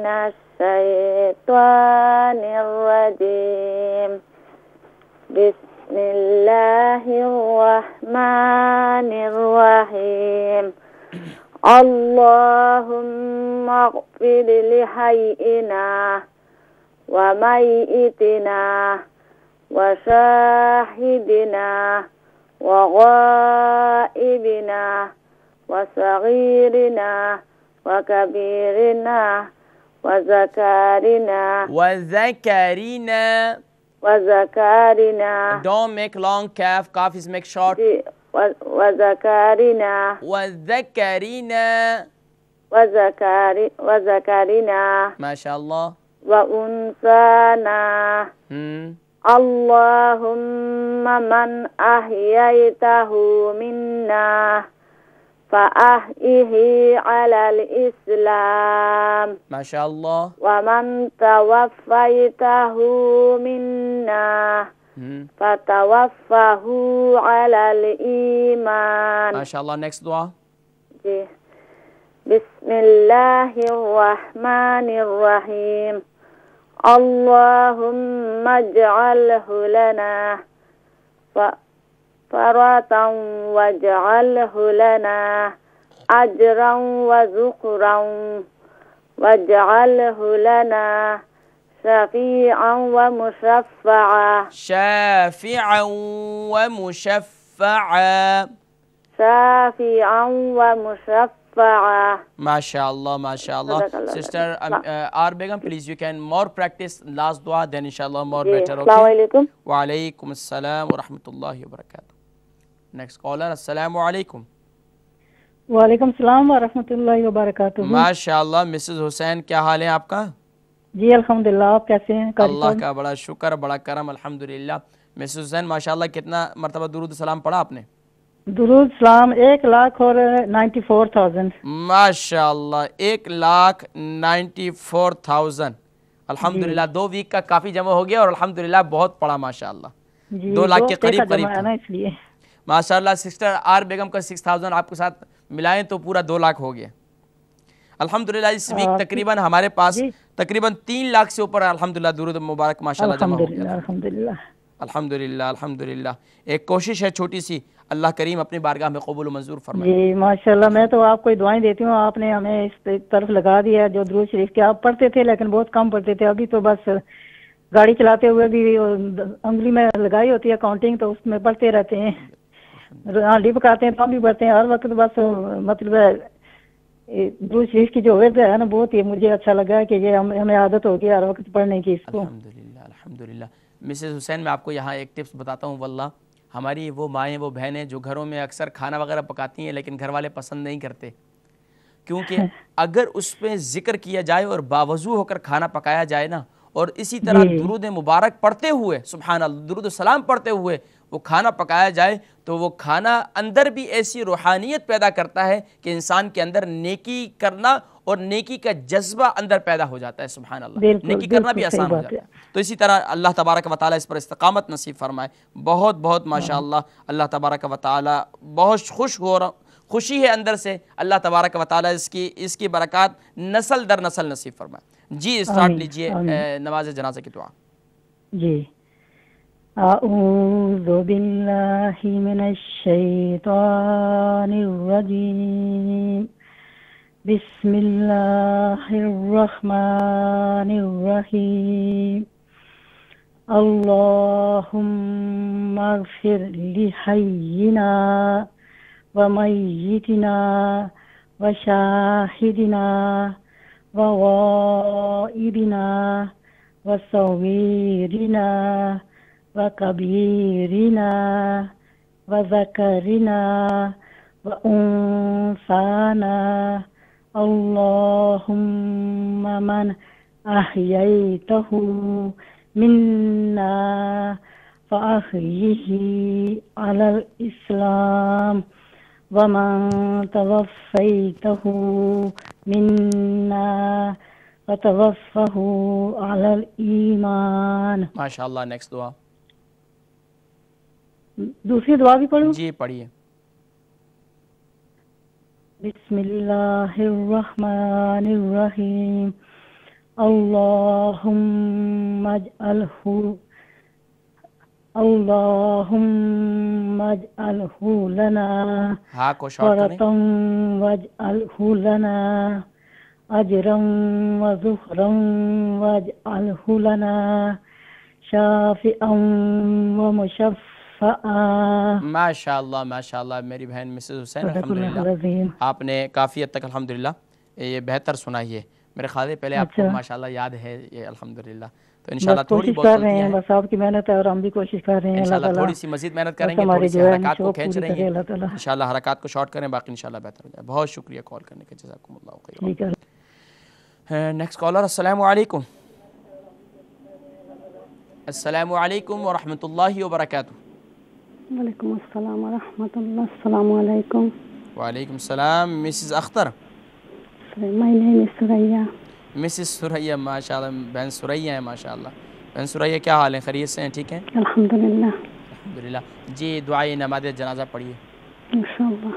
الشيطان الرجيم. بسم الله الرحمن الرحيم. اللهم اغفر لحينا وميتنا وشاهدنا وغائبنا وصغيرنا وكبيرنا وذكرنا وذكرنا.
Don't make long kaf. Kaf is make short.
G وذكرنا
وذكرنا.
وذكرنا
MashaAllah.
وأنثانا. اللهم من أحييته منا فأحيه على الإسلام.
MashaAllah.
ومن توفيته منا فتوفه على الإيمان.
MashaAllah. Next dua.
جی بسم الله الرحمن الرحيم. اللهم اجعله لنا فرة واجعله لنا أجرا وذخرا واجعله لنا شفيعا ومشفعا.
شافعا ومشفعا.
شافعا ومشفعا.
MashaAllah. MashaAllah. Sister R. Begum, please, you can more practice last dua, then inshallah more better. Okay.
السلام علیکم.
Wa alaikum assalam wa rahmatullahi wa barakatuh. Next caller. Assalamu alaikum.
وعلیکم السلام ورحمۃ اللہ وبرکاتہ.
MashaAllah. Mrs. Hussain, کیا حال ہے آپ کا؟
جی الحمدللہ، آپ کیسے ہیں؟
اللہ کا بڑا شکر، بڑا کرم، الحمدللہ. Mrs. Hussain, ماشاءاللہ کتنا مرتبہ درود سلام پڑھا آپ نے؟
درود سلام 1,94,000.
ماشاءاللہ 1,94,000. الحمدللہ 2 ویک کا کافی جمع ہو گیا اور الحمدللہ بہت پڑا ماشاءاللہ. 2 لاکھ کے قریب قریب
ہے نا، اس لیے
ماشاءاللہ. سسٹر آر بیگم کا 6,000 آپ کے ساتھ ملائیں تو پورا 2 لاکھ ہو گیا الحمدللہ. اس ویک تقریباً ہمارے پاس تقریباً 3 لاکھ سے اوپر الحمدللہ درود مبارک ماشاءاللہ جمع ہو گیا.
الحمدللہ
الحمدللہ الحمدللہ. ایک کوشش ہے چھوٹی سی، اللہ کریم اپنی بارگاہ میں قبول و منظور فرمائے.
جی ماشاءاللہ. میں تو آپ کو دعائیں دیتی ہوں، آپ نے ہمیں اس طرف لگا دیا. جو درود شریف کے آپ پڑھتے تھے لیکن بہت کم پڑھتے تھے، ابھی تو بس گاڑی چلاتے ہوئے بھی انگلی میں لگائی ہوتی ہے کاؤنٹنگ، تو اس میں پڑھتے رہتے ہیں. ہانڈی پکاتے ہیں تو ہم بھی پڑھتے ہیں ہر وقت. بس مطلب درود شریف کی جو ورد ہے نا، بہت ہی مجھے اچھا لگا کہ یہ ہمیں عادت ہو گئی ہر وقت پڑھنے کی اس کو.
الحمدللہ الحمدللہ. مسز حسین، میں آپ کو یہاں ایک ٹپس بتاتا ہوں. واللہ ہماری وہ مائیں، وہ بہنیں جو گھروں میں اکثر کھانا وغیرہ پکاتی ہیں لیکن گھر والے پسند نہیں کرتے، کیونکہ اگر اس پہ ذکر کیا جائے اور باوضو ہو کر کھانا پکایا جائے نا، اور اسی طرح درود مبارک پڑھتے ہوئے، سبحان اللہ، درود و سلام پڑھتے ہوئے وہ کھانا پکایا جائے، تو وہ کھانا اندر بھی ایسی روحانیت پیدا کرتا ہے کہ انسان کے اندر نیکی کرنا اور نیکی کا جذبہ اندر پیدا ہو جاتا ہے. سبحان اللہ، نیکی کرنا بھی آسان ہو جاتا ہے. تو اسی طرح اللہ تبارک و تعالیٰ اس پر استقامت نصیب فرمائے. بہت بہت ماشاءاللہ اللہ تبارک و تعالیٰ بہت خوشی ہے اندر سے. اللہ تبارک و تعالیٰ اس کی برکات نسل در نسل نصیب فرمائے. جی اسٹارٹ لیجئے نماز جنازہ کی دعا.
جی اعوذ باللہ من الشیطان الرجیم. بسم اللہ الرحمن الرحیم. اللہم اغفر لحینا ومیتنا وشاہدنا وغائبنا وصغیرنا وکبیرنا وذکرنا وانثانا. اللهم من أحييته منا فأحيه على الإسلام ومن توفيته منا فتوفه على الإيمان.
ماشاءاللہ. نیکسٹ دعا.
دوسری دعا بھی پڑھوں؟
جی پڑھیے.
بسم اللہ الرحمن الرحیم. اللہم اجعلہ لنا فرطا واجعلہ لنا اجرا وذخرا واجعلہ لنا شافعا ومشفعا.
ماشاءاللہ ماشاءاللہ. میری بہن مسز حسین، الحمدللہ آپ نے کافی حد تک الحمدللہ یہ بہتر سنا. یہ میرے خیال ہے پہلے آپ کو ماشاءاللہ یاد ہے یہ الحمدللہ. تو انشاءاللہ
بس
تھوڑی
کوشش
بہت
کر رہے
غلطیاں
ہیں،
ہیں،
بس آپ کی محنت ہے اور ہم بھی کوشش کر رہے ہیں، اللہ
انشاءاللہ
تعالیٰ
تھوڑی سی مزید محنت کریں
بس
گے،
ہماری
تھوڑی سی
جو ہے
حرکات کو
شوق
کھینچ
پوری
رہے
کرے
ہیں،
اللہ تعالیٰ.
انشاءاللہ حرکات کو شارٹ کریں، باقی انشاءاللہ بہتر ہو جائے. بہت شکریہ کال کرنے کا، جزاکم اللہ خیرا.
ٹھیک ہے.
Next caller. السلام علیکم. السلام علیکم ورحمۃ اللہ وبرکاتہ.
وعلیکم السلام ورحمۃ اللہ. السلام علیکم.
وعلیکم السلام. Mrs Akhtar.
My name is Suraya.
Mrs Suraya, ماشاء اللہ بہن سریا ہیں، ماشاء اللہ. بہن سریا کیا حال ہیں؟ خیریت سے ہیں؟ ٹھیک ہیں
الحمدللہ.
الحمدللہ. جی دعائے نماز جنازہ پڑھیے.
انشاءاللہ.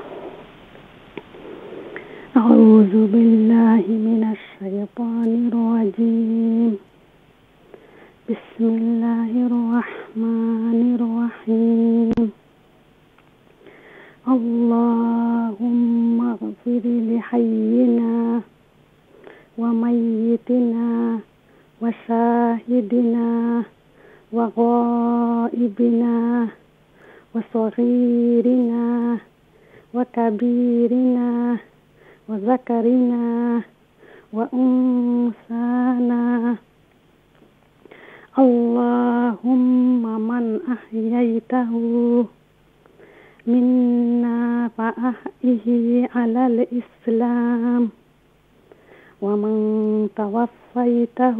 اعوذ باللہ من الشیطان الرجیم. بسم اللہ الرحمن الرحیم. اللهم اغفر لحينا وميتنا وشاهدنا وغائبنا وصغيرنا وكبيرنا وذكرنا وأنثانا. اللهم من أحييته منا فأحيه على الإسلام، ومن توفيته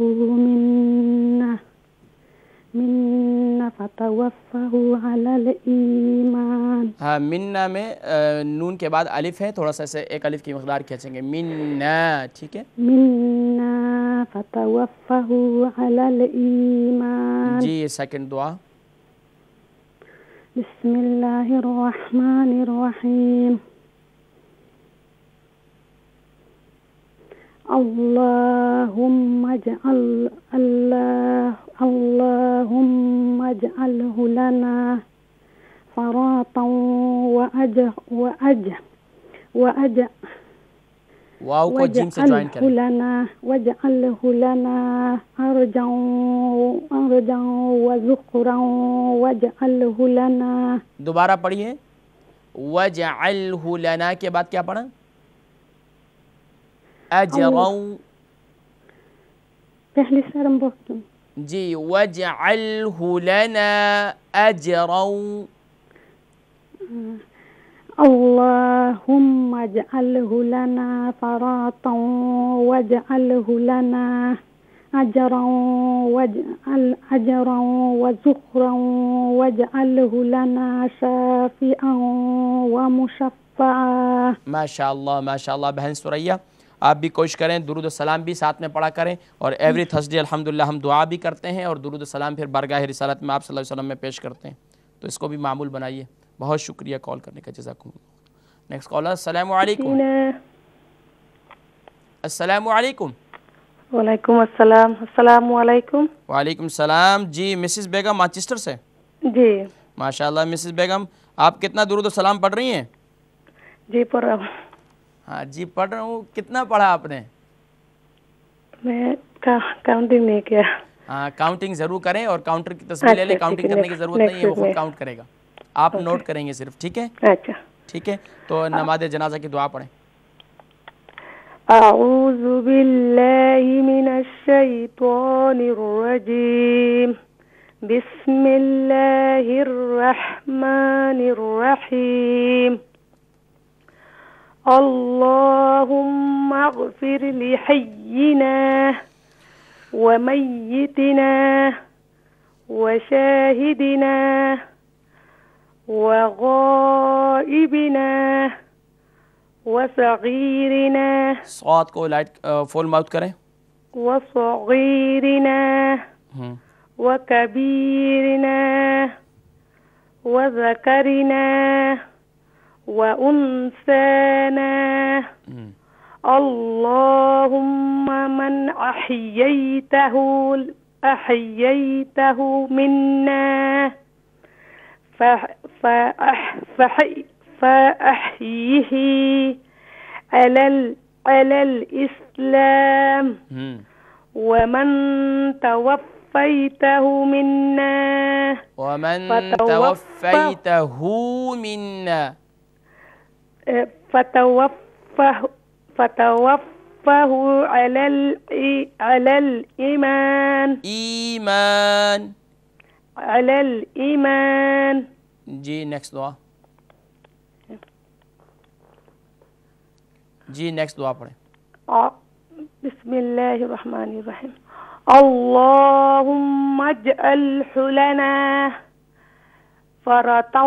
منا فتوفه على الإيمان.
ہاں، منا میں نون کے بعد الف ہے، تھوڑا سا اسے ایک الف کی مقدار کھینچیں گے. منا، ٹھیک ہے.
منا فتوفه على الإيمان.
جی سیکنڈ دعا.
بسم اللہ الرحمن الرحیم. اللهم اجعله لنا فراطا
واو کو جیم سے جوائن کریں.
واجعله لنا أرجا وذخرا واجعله لنا.
دوبارہ پڑھیے. وَجَعَلْهُ لَنَا کے بعد کیا پڑھا؟ اجرا.
پہلی سرم بخت.
جی وَجَعَلْهُ لَنَا أَجْرًا.
اللهم اجعله لنا فراطا واجعله لنا أجرا وذخرا واجعله لنا شافعا ومشفعا.
ماشاء اللہ ماشاء اللہ. بہن سریا آپ بھی کوشش کریں، درود و سلام بھی ساتھ میں پڑھا کریں، اور ایوری تھرسڈے الحمدللہ ہم دعا بھی کرتے ہیں اور درود و سلام پھر بارگاہ رسالت میں آپ صلی اللہ علیہ وسلم میں پیش کرتے ہیں، تو اس کو بھی معمول بنائیے. بہت شکریہ کال کرنے کا، جزاکم اللہ. Next caller. السلام علیکم. السلام علیکم.
وعلیکم السلام. السلام علیکم.
وعلیکم السلام. جی مسز بیگم مانچسٹر سے.
جی
ماشاء اللہ مسز بیگم آپ کتنا درود و سلام پڑھ رہی ہیں؟
جی پڑھ رہا ہوں.
ہاں جی پڑھ رہا ہوں. کتنا پڑھا آپ نے؟
میں کاؤنٹنگ نہیں کیا.
ہاں کاؤنٹنگ ضرور کریں، اور کاؤنٹر کی تصویر لے لیں. کاؤنٹنگ کرنے کی ضرورت نہیں ہے، وہ خود کاؤنٹ کرے گا، آپ نوٹ کریں گے صرف. ٹھیک ہے
اچھا
ٹھیک ہے. تو نماز جنازہ کی دعا پڑھیں.
اعوذ باللہ من الشیطان الرجیم. بسم اللہ الرحمن الرحیم. اللهم اغفر لحينا وميتنا وشاهدنا وغائبنا وصغيرنا.
صاد کو لائٹ فول ماؤتھ کریں.
وصغيرنا وكبيرنا وذكرنا وأنثانا. اللهم من أحييته منا فأحيه على الإسلام، ومن توفيته منا فهو على الإيمان
ایمان.
على الإيمان.
جی نیکسٹ دعا. جی نیکسٹ دعا پڑھیں.
بسم الله الرحمن الرحيم. اللهم اجعله لنا فرطا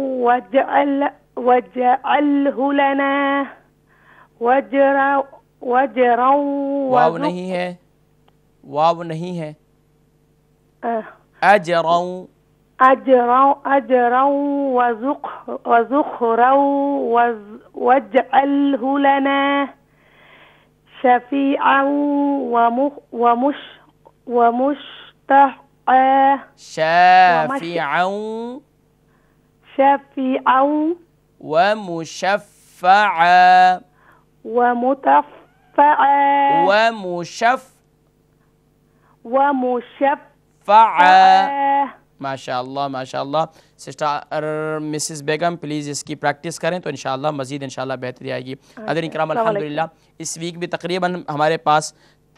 واجعله لنا وجرا
واو نہیں ہے، واو نہیں ہے. اجرا
وزخرا واجعله لنا شفيعا ومشفعا.
شافعا ومشفعا ومشفعا. ماشاء اللہ ماشاء اللہ. سسٹر مسز بیگم پلیز اس کی پریکٹس کریں تو انشاءاللہ مزید انشاءاللہ بہتری آئے گی. حضرین کرام الحمدللہ اس ویک بھی تقریباً ہمارے پاس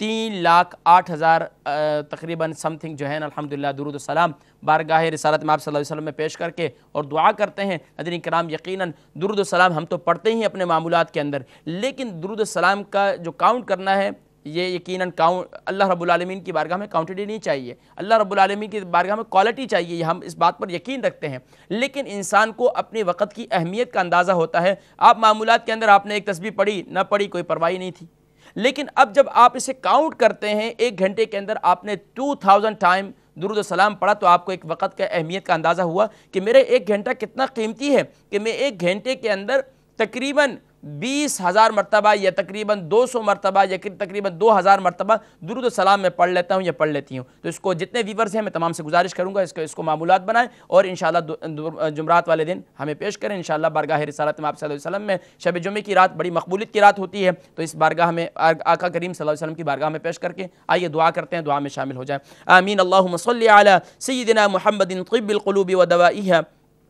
3,08,000 تقریباً سم تھنگ جو ہے نا الحمدللہ درود و سلام بارگاہ رسالت میں آپ صلی اللہ علیہ وسلم میں پیش کر کے اور دعا کرتے ہیں. حضرین کرام یقیناً درود و سلام ہم تو پڑھتے ہی اپنے معمولات کے اندر، لیکن درود و سلام کا جو کاؤنٹ کرنا ہے یہ یقیناً اللہ رب العالمین کی بارگاہ میں کاؤنٹیڈ نہیں چاہیے. اللہ رب العالمین کی بارگاہ میں کوالٹی چاہیے، ہم اس بات پر یقین رکھتے ہیں. لیکن انسان کو اپنے وقت کی اہمیت کا اندازہ ہوتا ہے. آپ معمولات کے اندر آپ نے ایک تسبیح پڑھی نہ پڑھی کوئی پرواہی نہیں تھی، لیکن اب جب آپ اسے کاؤنٹ کرتے ہیں 1 گھنٹے کے اندر آپ نے 2000 ٹائم درود و سلام پڑھا تو آپ کو ایک وقت کا اہمیت کا اندازہ ہوا کہ میرے 1 گھنٹہ کتنا قیمتی ہے کہ میں 1 گھنٹے کے اندر تقریباً 20,000 مرتبہ یا تقریباً 200 مرتبہ یا تقریباً 2,000 مرتبہ درود و سلام میں پڑھ لیتا ہوں یا پڑھ لیتی ہوں. تو اس کو جتنے ویورز ہیں میں تمام سے گزارش کروں گا اس کو معمولات بنائیں اور انشاءاللہ جمعرات والے دن ہمیں پیش کریں. انشاءاللہ بارگاہ رسالت میں آپ صلی اللہ علیہ وسلم میں شب جمعے کی رات بڑی مقبولیت کی رات ہوتی ہے، تو اس بارگاہ میں آقا کریم صلی اللہ علیہ وسلم کی بارگاہ میں پیش کر کے آئیے دعا کرتے ہیں، دعا میں شامل ہو جائیں. آمین. اللہم صلی علی سیدنا محمد طب القلوب ودوائها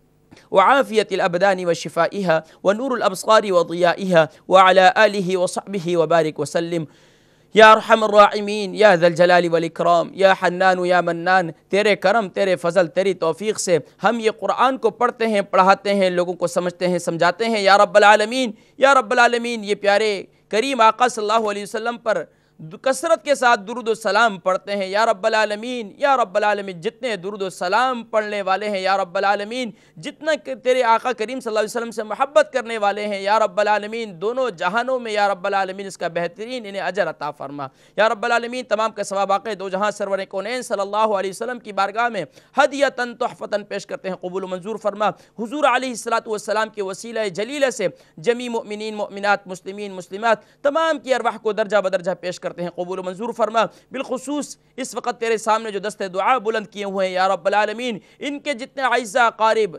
وعافية الأبدان وشفائها ونور الأبصار وضيائها وعلى آله وصحبه وبارك وسلم. یا ارحم الراحمین، یا ذا الجلال والاکرام، یا حنان یا منان، تیرے کرم تیرے فضل تیری توفیق سے ہم یہ قرآن کو پڑھتے ہیں، پڑھاتے ہیں، لوگوں کو سمجھتے ہیں، سمجھاتے ہیں. یا رب العالمین، یا رب العالمین یہ پیارے کریم آقا صلی اللہ علیہ وسلم پر کثرت کے ساتھ درود و سلام پڑھتے ہیں. یا رب العالمین، یا رب العالمین جتنے درود و سلام پڑھنے والے ہیں، یا رب العالمین جتنا تیرے آقا کریم صلی اللہ علیہ وسلم سے محبت کرنے والے ہیں، یا رب العالمین دونوں جہانوں میں یا رب العالمین اس کا بہترین انہیں اجر عطا فرما. یا رب العالمین تمام کا ثواب آقا دو جہاں سرور کونین صلی اللہ علیہ وسلم کی بارگاہ میں ہدیۃً تحفۃً پیش کرتے ہیں، قبول و منظور فرما. حضور علیہ الصلوۃ کے وسیلہ جلیلہ سے جمی مؤمنین مؤمنات مسلمین مسلمات تمام کی ارواح کو درجہ بدرجہ پیش کرتے ہیں، قبول و منظور فرما. بالخصوص اس وقت تیرے سامنے جو دست دعا بلند کیے ہوئے ہیں یا رب العالمین ان کے جتنے اعزاء قارب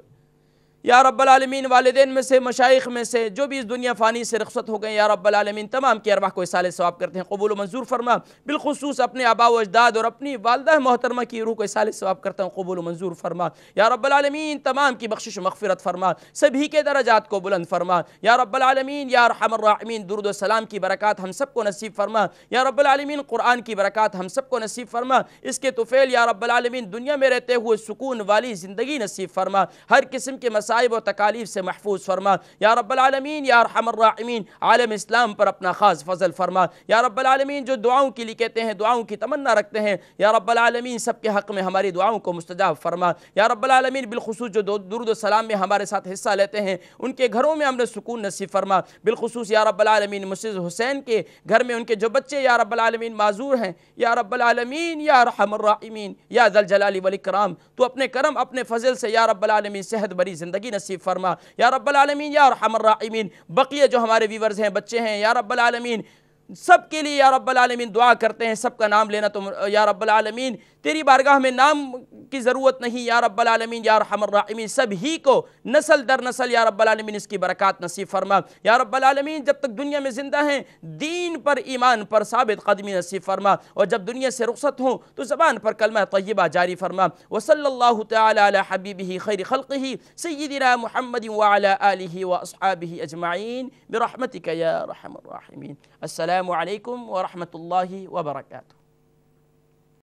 یا رب العالمین والدین میں سے مشائخ میں سے جو بھی اس دنیا فانی سے رخصت ہو گئے یا رب العالمین تمام کی ارواح کو اصالِ ثواب کرتے ہیں، قبول و منظور فرما. بالخصوص اپنے آبا و اجداد اور اپنی والدہ محترمہ کی روح کو اصالِ ثواب کرتا ہوں، قبول و منظور فرما. یا رب العالمین تمام کی بخشش و مغفرت فرما، سبھی کے درجات کو بلند فرما. یا رب العالمین یا ارحم الراحمین درود و سلام کی برکات ہم سب کو نصیب فرما. یا رب العالمین قرآن کی برکات ہم سب کو نصیب فرما. اس کے طفیل یا رب العالمین دنیا میں رہتے ہوئے سکون والی زندگی نصیب فرما، ہر قسم کے مصائب و تکالیف سے محفوظ فرما. یا رب العالمین یا ارحم الراحمین عالم اسلام پر اپنا خاص فضل فرما. یا رب العالمین جو دعاؤں کے لیے کہتے ہیں، دعاؤں کی تمنا رکھتے ہیں، یا رب العالمین سب کے حق میں ہماری دعاؤں کو مستجاب فرما. یا رب العالمین بالخصوص جو درود و سلام میں ہمارے ساتھ حصہ لیتے ہیں ان کے گھروں میں ہم نے سکون نصیب فرما. بالخصوص یا رب العالمین مسز حسین کے گھر میں ان کے جو بچے یا رب العالمین معذور ہیں، یا رب العالمین یا ارحم الراحمین یا ذا الجلال والاکرام تو اپنے کرم اپنے فضل سے یا رب العالمین صحت بری زندگی نصیب فرما. یا رب العالمین یا ارحم الراحمین بقیہ جو ہمارے ویورز ہیں، بچے ہیں، یا رب العالمین سب کے لیے یا رب العالمین دعا کرتے ہیں. سب کا نام لینا تو یا رب العالمین تیری بارگاہ میں نام کی ضرورت نہیں یا رب العالمین یا ارحم الراحمین، سب ہی کو نسل در نسل یا رب العالمین اس کی برکات نصیب فرما یا رب العالمین۔ جب تک دنیا میں زندہ ہیں دین پر ایمان پر ثابت قدمی نصیب فرما، اور جب دنیا سے رخصت ہوں تو زبان پر کلمہ طیبہ جاری فرما۔ وصلی اللہ تعالی علی حبیبہ خیر خلقہ سیدنا محمد وعلی آلہ واصحابہ اجمعین برحمتک یا ارحم الراحمین۔ السلام علیکم ورحمۃ اللہ وبرکاتہ۔